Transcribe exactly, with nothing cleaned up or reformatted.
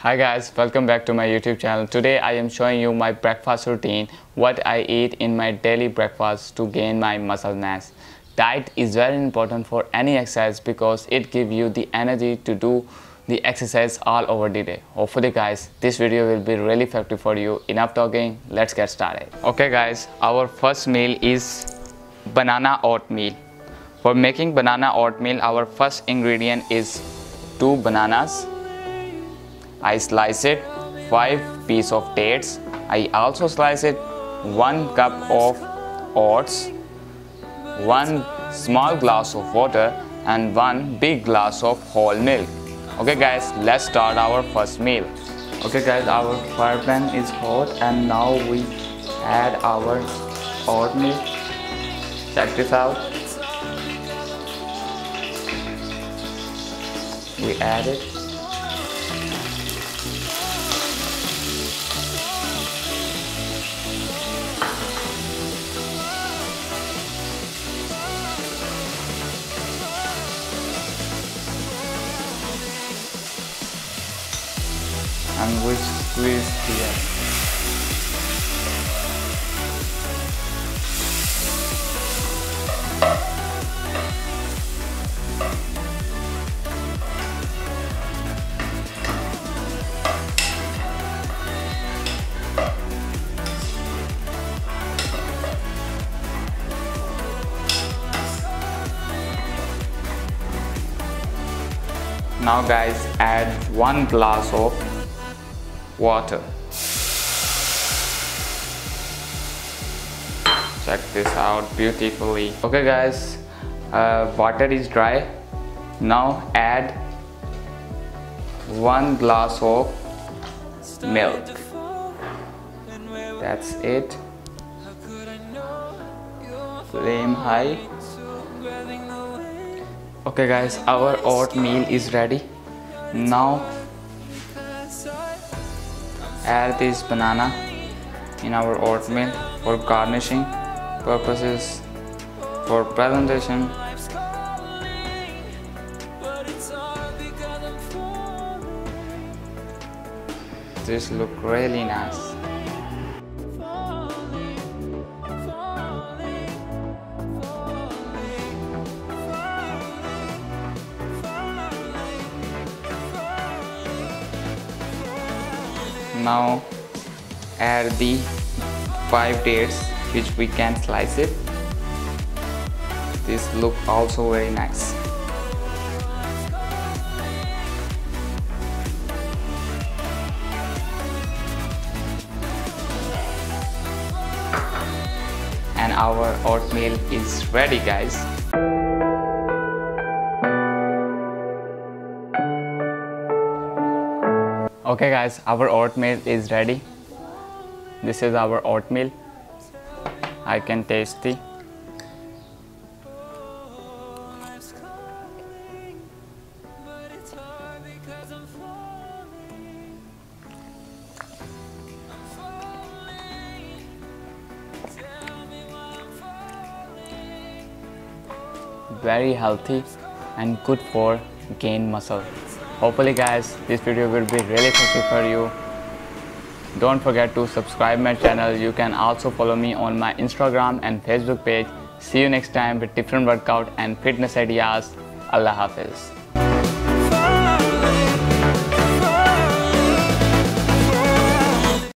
Hi guys, welcome back to my YouTube channel. Today I am showing you my breakfast routine, what I eat in my daily breakfast to gain my muscle mass. Diet is very important for any exercise because it gives you the energy to do the exercise all over the day. Hopefully guys, this video will be really effective for you. Enough talking, let's get started. Okay guys, our first meal is banana oatmeal. For making banana oatmeal, our first ingredient is two bananas. I slice it five pieces of dates. I also slice it one cup of oats, one small glass of water and one big glass of whole milk. Okay guys, let's start our first meal. Okay guys, our fire pan is hot and now we add our oatmeal. Check this out. We add it. And we squeeze the egg. Now guys, add one glass of water. Check this out beautifully. Okay guys, uh, water is dry. Now add one glass of milk. That's it. Flame high. Okay guys, our oatmeal is ready. Now add this banana in our oatmeal for garnishing purposes, for presentation. This look really nice. Now add the five dates which we can slice it. This look also very nice. And our oatmeal is ready guys. Okay guys, our oatmeal is ready. This is our oatmeal. I can taste it. Very healthy and good for gain muscle. Hopefully guys, this video will be really effective for you. Don't forget to subscribe my channel. You can also follow me on my Instagram and Facebook page. See you next time with different workout and fitness ideas. Allah Hafiz.